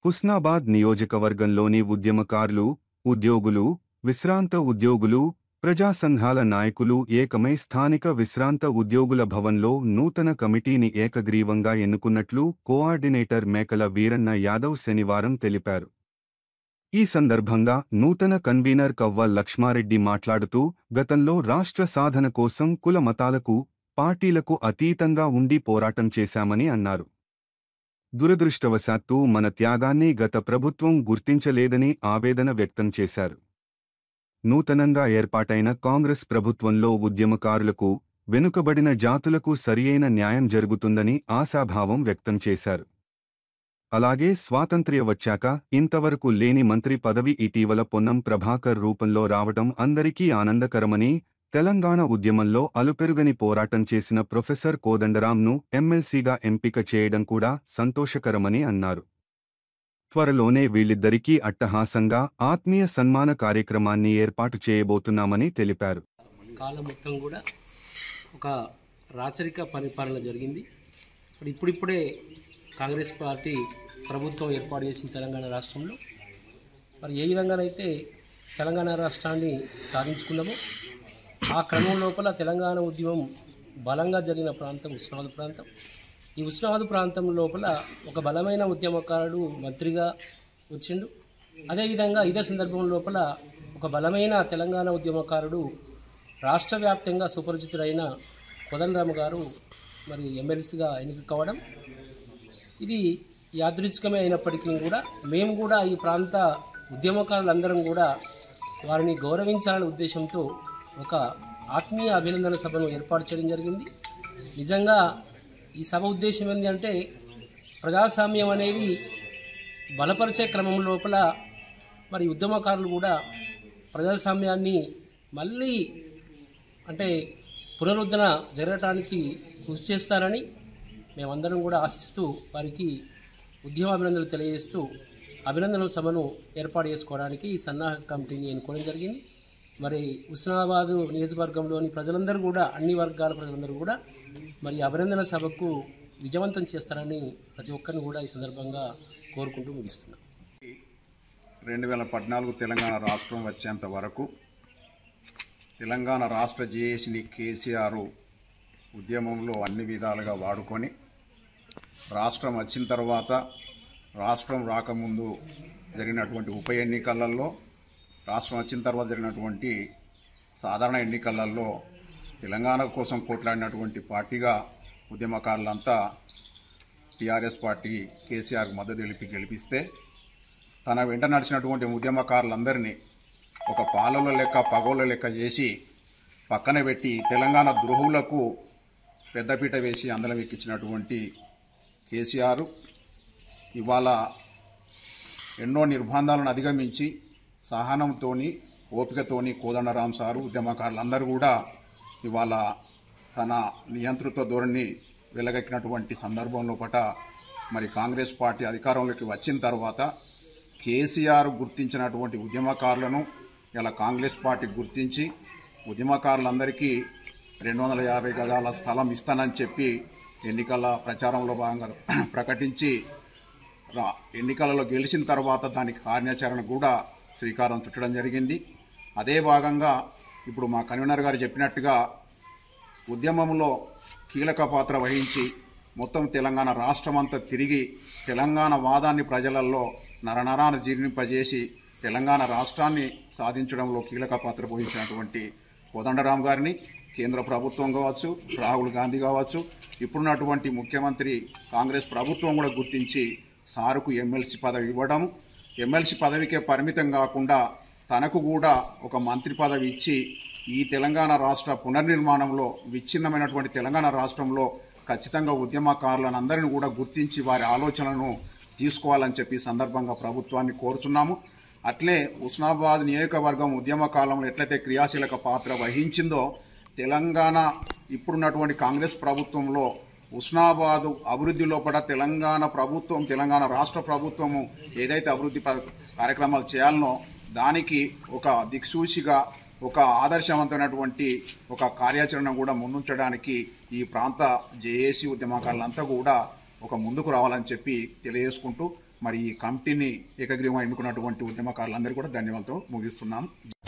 హుస్నాబాద్ నియోజకవర్గంలోని ఉద్యమకారులు, ఉద్యోగులు, విశ్రాంత ఉద్యోగులు, ప్రజా సంఘాల నాయకులు ఏకమై స్థానిక విశ్రాంత ఉద్యోగుల భవన్లో నూతన కమిటీని ఏకగ్రీవంగా ఎన్నుకున్నట్లు కోఆర్డినేటర్ మేకల వీరన్న యాదవ్ శనివారం తెలిపారు. ఈ సందర్భంగా నూతన కన్వీనర్ కవ్వ లక్ష్మారెడ్డి మాట్లాడుతూ, గతంలో రాష్ట్ర సాధన కోసం కుల మతాలకు, పార్టీలకు అతీతంగా ఉండి పోరాటం చేశామని అన్నారు. దురదృష్టవశాత్తు మన త్యాగాన్ని గత ప్రభుత్వం గుర్తించలేదని ఆవేదన వ్యక్తం చేశారు. నూతనంగా ఏర్పాటైన కాంగ్రెస్ ప్రభుత్వంలో ఉద్యమకారులకు, వెనుకబడిన జాతులకు సరియైన న్యాయం జరుగుతుందని ఆశాభావం వ్యక్తం చేశారు. అలాగే స్వాతంత్ర్య వచ్చాక ఇంతవరకు లేని మంత్రి పదవి ఇటీవల పొన్నం ప్రభాకర్ రూపంలో రావటం అందరికీ ఆనందకరమని, తెలంగాణ ఉద్యమంలో అలుపెరుగని పోరాటం చేసిన ప్రొఫెసర్ కోదండరాంను ఎమ్మెల్సీగా ఎంపిక చేయడం కూడా సంతోషకరమని అన్నారు. త్వరలోనే వీళ్ళిద్దరికీ అట్టహాసంగా ఆత్మీయ సన్మాన కార్యక్రమాన్ని ఏర్పాటు చేయబోతున్నామని తెలిపారు. కాలం మొత్తం కూడా ఒక రాచరిక పరిపాలన జరిగింది. ఇప్పుడిప్పుడే కాంగ్రెస్ పార్టీ ప్రభుత్వం ఏర్పాటు చేసిన తెలంగాణ రాష్ట్రంలో మరి ఏ విధంగానైతే తెలంగాణ రాష్ట్రాన్ని సాధించుకున్నామో ఆ క్రమం లోపల తెలంగాణ ఉద్యమం బలంగా జరిగిన ప్రాంతం హుస్నాబాద్ ప్రాంతం. ఈ హుస్నాబాద్ ప్రాంతం లోపల ఒక బలమైన ఉద్యమకారుడు మంత్రిగా వచ్చిండు. అదేవిధంగా ఇదే సందర్భం లోపల ఒక బలమైన తెలంగాణ ఉద్యమకారుడు రాష్ట్ర వ్యాప్తంగా సుపరిచితుడైన కోదండరామ్ గారు మరి ఎమ్మెల్సీగా ఎన్నిక కావడం, ఇది యాదృచ్ఛికమే అయినప్పటికీ కూడా మేము కూడా ఈ ప్రాంత ఉద్యమకారులందరం కూడా వారిని గౌరవించాలనే ఉద్దేశంతో ఒక ఆత్మీయ అభినందన సభను ఏర్పాటు చేయడం జరిగింది. నిజంగా ఈ సభ ఉద్దేశం ఏంటంటే ప్రజాస్వామ్యం అనేది బలపరిచే క్రమం లోపల మరి ఉద్యమకారులు కూడా ప్రజాస్వామ్యాన్ని మళ్ళీ అంటే పునరుద్ధరణ జరగటానికి కృషి చేస్తారని మేమందరం కూడా ఆశిస్తూ వారికి ఉద్యమాభినందనలు తెలియజేస్తూ అభినందన సభను ఏర్పాటు చేసుకోవడానికి ఈ సన్నాహక కమిటీని ఎన్నుకోవడం జరిగింది. మరి హుస్నాబాద్ నియోజకవర్గంలోని ప్రజలందరూ కూడా అన్ని వర్గాల ప్రజలందరూ కూడా మరి అభినందన సభకు విజయవంతం చేస్తారని ప్రతి ఒక్కరిని కూడా ఈ సందర్భంగా కోరుకుంటూ ముగిస్తున్నాం. 2014 తెలంగాణ రాష్ట్రం వచ్చేంత వరకు తెలంగాణ రాష్ట్ర జేఏసీని కేసీఆర్ ఉద్యమంలో అన్ని విధాలుగా వాడుకొని, రాష్ట్రం వచ్చిన తర్వాత రాష్ట్రం రాకముందు జరిగినటువంటి ఉప ఎన్నికలలో, రాష్ట్రం వచ్చిన తర్వాత జరిగినటువంటి సాధారణ ఎన్నికలలో తెలంగాణ కోసం కొట్లాడినటువంటి పార్టీగా ఉద్యమకారులంతా టీఆర్ఎస్ పార్టీ కేసీఆర్కు మద్దతు తెలిపి గెలిపిస్తే, తన వెంట నడిచినటువంటి ఉద్యమకారులందరినీ ఒక పాలల లెక్క పగోళ్ళ లెక్క చేసి పక్కన పెట్టి తెలంగాణ ద్రోహులకు పెద్దపీట వేసి అందలం ఎక్కించినటువంటి కేసీఆర్ ఇవాళ ఎన్నో నిర్బంధాలను అధిగమించి సహనంతో ఓపికతోని కోదండరాం సారు ఉద్యమకారులందరూ కూడా ఇవాళ తన నియంతృత్వ ధోరణి వెలగెక్కినటువంటి సందర్భంలో మరి కాంగ్రెస్ పార్టీ అధికారంలోకి వచ్చిన తర్వాత కేసీఆర్ గుర్తించినటువంటి ఉద్యమకారులను ఇలా కాంగ్రెస్ పార్టీ గుర్తించి ఉద్యమకారులందరికీ 250 గజాల స్థలం ఇస్తానని చెప్పి ఎన్నికల ప్రచారంలో భాగంగా ప్రకటించి ఎన్నికలలో గెలిచిన తర్వాత దానికి కార్యాచరణ కూడా శ్రీకారం చుట్టడం జరిగింది. అదే భాగంగా ఇప్పుడు మా కన్వీనర్ గారు చెప్పినట్టుగా ఉద్యమంలో కీలక పాత్ర వహించి మొత్తం తెలంగాణ రాష్ట్రమంతా తిరిగి తెలంగాణ వాదాన్ని ప్రజలలో నరనరాన జీర్ణింపజేసి తెలంగాణ రాష్ట్రాన్ని సాధించడంలో కీలక పాత్ర వహించినటువంటి కోదండరాం గారిని కేంద్ర ప్రభుత్వం కావచ్చు, రాహుల్ గాంధీ కావచ్చు, ఇప్పుడున్నటువంటి ముఖ్యమంత్రి కాంగ్రెస్ ప్రభుత్వం కూడా గుర్తించి సారుకు ఎమ్మెల్సీ పదవి ఇవ్వడం, ఎమ్మెల్సీ పదవికే పరిమితం కాకుండా తనకు కూడా ఒక మంత్రి పదవి ఇచ్చి ఈ తెలంగాణ రాష్ట్ర పునర్నిర్మాణంలో విచ్ఛిన్నమైనటువంటి తెలంగాణ రాష్ట్రంలో ఖచ్చితంగా ఉద్యమకారులను అందరినీ కూడా గుర్తించి వారి ఆలోచనలను తీసుకోవాలని చెప్పి సందర్భంగా ప్రభుత్వాన్ని కోరుతున్నాము. అట్లే హుస్నాబాద్ నియోజకవర్గం ఉద్యమ కాలంలో ఎట్లయితే క్రియాశీలక పాత్ర వహించిందో తెలంగాణ ఇప్పుడున్నటువంటి కాంగ్రెస్ ప్రభుత్వంలో హుస్నాబాద్ అభివృద్ధి లోపల తెలంగాణ ప్రభుత్వం, తెలంగాణ రాష్ట్ర ప్రభుత్వము ఏదైతే అభివృద్ధి కార్యక్రమాలు చేయాలనో దానికి ఒక దిక్సూచిగా ఒక ఆదర్శవంతమైనటువంటి ఒక కార్యాచరణ కూడా ముందుంచడానికి ఈ ప్రాంత జేఏసీ ఉద్యమకారులంతా కూడా ఒక ముందుకు రావాలని చెప్పి తెలియజేసుకుంటూ మరి ఈ కమిటీని ఏకగ్రీవం ఎన్నుకున్నటువంటి ఉద్యమకారులందరూ కూడా ధన్యవాదాలతో ముగిస్తున్నాం.